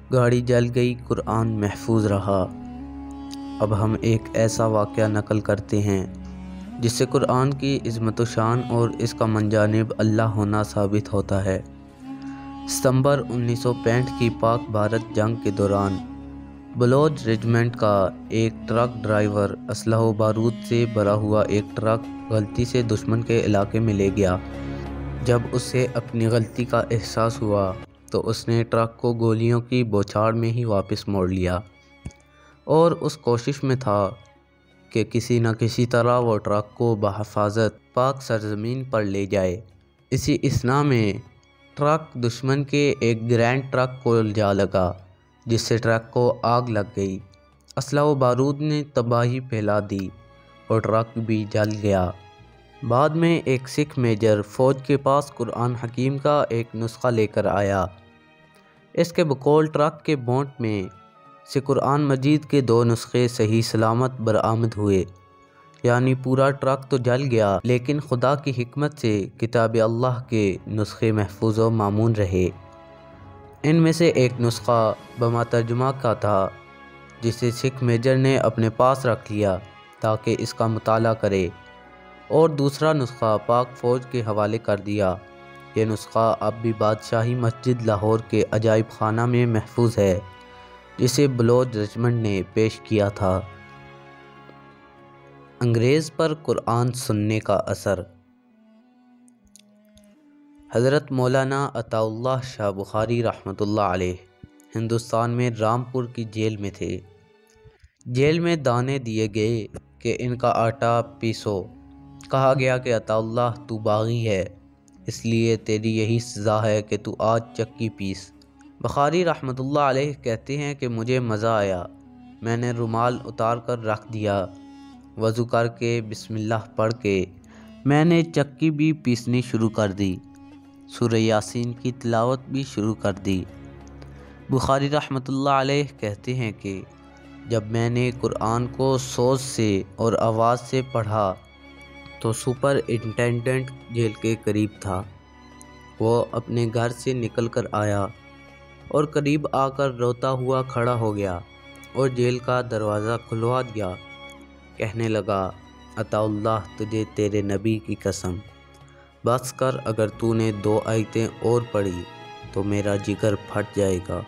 گاڑی جل گئی، قرآن محفوظ رہا۔ اب ہم ایک ایسا واقعہ نقل کرتے ہیں جس سے قرآن کی عظمت و شان اور اس کا منجانب اللہ ہونا ثابت ہوتا ہے۔ ستمبر 1965 کی پاک بھارت جنگ کے دوران بلوچ ریجمنٹ کا ایک ٹرک ڈرائیور اسلحہ و بارود سے بھرا ہوا ایک ٹرک غلطی سے دشمن کے علاقے میں لے گیا۔ جب اسے اپنی غلطی کا احساس ہوا تو اس نے ٹرک کو گولیوں کی بوچھاڑ میں ہی واپس موڑ لیا اور اس کوشش میں تھا کہ کسی نہ کسی طرح وہ ٹرک کو بحفاظت پاک سرزمین پر لے جائے۔ اسی اثناء میں ٹرک دشمن کے ایک گرینڈ ٹرک کو جا لگا، جس سے ٹرک کو آگ لگ گئی۔ اسلحہ و بارود نے تباہی پھیلا دی اور ٹرک بھی جل گیا۔ بعد میں ایک سکھ میجر فوج کے پاس قرآن حکیم کا ایک نسخہ لے کر آیا۔ اس کے بقول ٹرک کے بونٹ میں سے قرآن مجید کے 2 نسخے صحیح سلامت برآمد ہوئے، یعنی پورا ٹرک تو جل گیا لیکن خدا کی حکمت سے کتاب اللہ کے نسخے محفوظ و مامون رہے۔ ان میں سے ایک نسخہ بما ترجمہ کا تھا جسے سکھ میجر نے اپنے پاس رکھ لیا تاکہ اس کا مطالعہ کرے، اور دوسرا نسخہ پاک فوج کے حوالے کر دیا۔ یہ نسخہ اب بھی بادشاہی مسجد لاہور کے عجائب خانہ میں محفوظ ہے، جسے بلوچ ریجمنٹ نے پیش کیا تھا۔ انگریز پر قرآن سننے کا اثر۔ حضرت مولانا عطا اللہ شاہ بخاری رحمۃ اللہ علیہ ہندوستان میں رامپور کی جیل میں تھے۔ جیل میں دانے دیے گئے کہ ان کا آٹا پیسو۔ کہا گیا کہ عطا اللہ تو باغی ہے، اس لیے تیری یہی سزا ہے کہ تو آج چکی پیس۔ بخاری رحمۃ اللہ علیہ کہتے ہیں کہ مجھے مزہ آیا، میں نے رومال اتار کر رکھ دیا، وضو کر کے بسم اللہ پڑھ کے میں نے چکی بھی پیسنی شروع کر دی، سورہ یاسین کی تلاوت بھی شروع کر دی۔ بخاری رحمۃ اللہ علیہ کہتے ہیں کہ جب میں نے قرآن کو سوز سے اور آواز سے پڑھا تو سپر انٹینڈنٹ جیل کے قریب تھا۔ وہ اپنے گھر سے نکل کر آیا اور قریب آ کر روتا ہوا کھڑا ہو گیا اور جیل کا دروازہ کھلوا دیا۔ کہنے لگا، عطا اللہ تجھے تیرے نبی کی قسم، بس کر، اگر تو نے 2 آیتیں اور پڑھی تو میرا جگر پھٹ جائے گا۔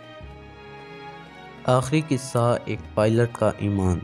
آخری قصہ ایک پائلٹ کا ایمان۔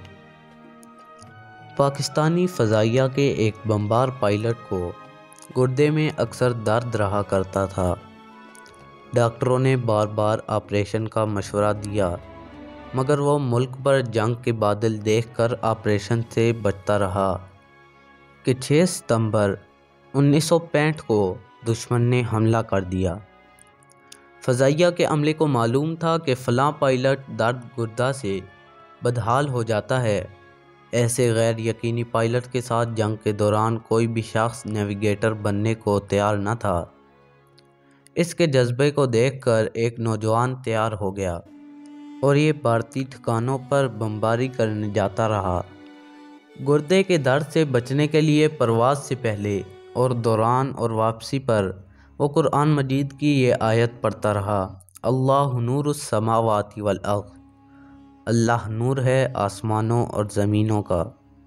پاکستانی فضائیہ کے ایک بمبار پائلٹ کو گردے میں اکثر درد رہا کرتا تھا۔ ڈاکٹروں نے بار بار آپریشن کا مشورہ دیا، مگر وہ ملک پر جنگ کے بادل دیکھ کر آپریشن سے بچتا رہا کہ 6 ستمبر 1965 کو دشمن نے حملہ کر دیا۔ فضائیہ کے عملے کو معلوم تھا کہ فلاں پائلٹ درد گردہ سے بدحال ہو جاتا ہے۔ ایسے غیر یقینی پائلٹ کے ساتھ جنگ کے دوران کوئی بھی شخص نیویگیٹر بننے کو تیار نہ تھا۔ اس کے جذبے کو دیکھ کر ایک نوجوان تیار ہو گیا اور یہ بھارتی ٹھکانوں پر بمباری کرنے جاتا رہا۔ گردے کے درد سے بچنے کے لیے پرواز سے پہلے اور دوران اور واپسی پر وہ قرآن مجید کی یہ آیت پڑھتا رہا، اللہ نور السماوات والارض، اللہ نور ہے آسمانوں اور زمینوں کا۔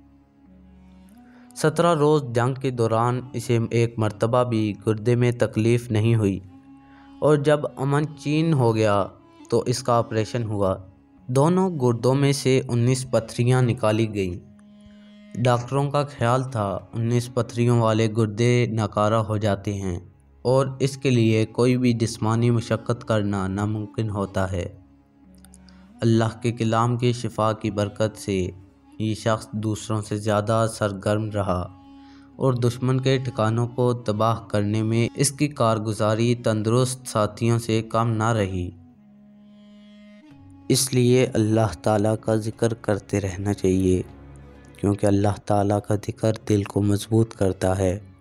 17 روز جنگ کے دوران اسے ایک مرتبہ بھی گردے میں تکلیف نہیں ہوئی، اور جب امن چین ہو گیا تو اس کا آپریشن ہوا۔ دونوں گردوں میں سے 19 پتھریاں نکالی گئیں۔ ڈاکٹروں کا خیال تھا 19 پتھریوں والے گردے ناکارہ ہو جاتے ہیں اور اس کے لیے کوئی بھی جسمانی مشقت کرنا ناممکن ہوتا ہے۔ اللہ کے کلام کی شفا کی برکت سے یہ شخص دوسروں سے زیادہ سرگرم رہا اور دشمن کے ٹھکانوں کو تباہ کرنے میں اس کی کارگزاری تندرست ساتھیوں سے کم نہ رہی۔ اس لیے اللہ تعالیٰ کا ذکر کرتے رہنا چاہیے، کیونکہ اللہ تعالیٰ کا ذکر دل کو مضبوط کرتا ہے۔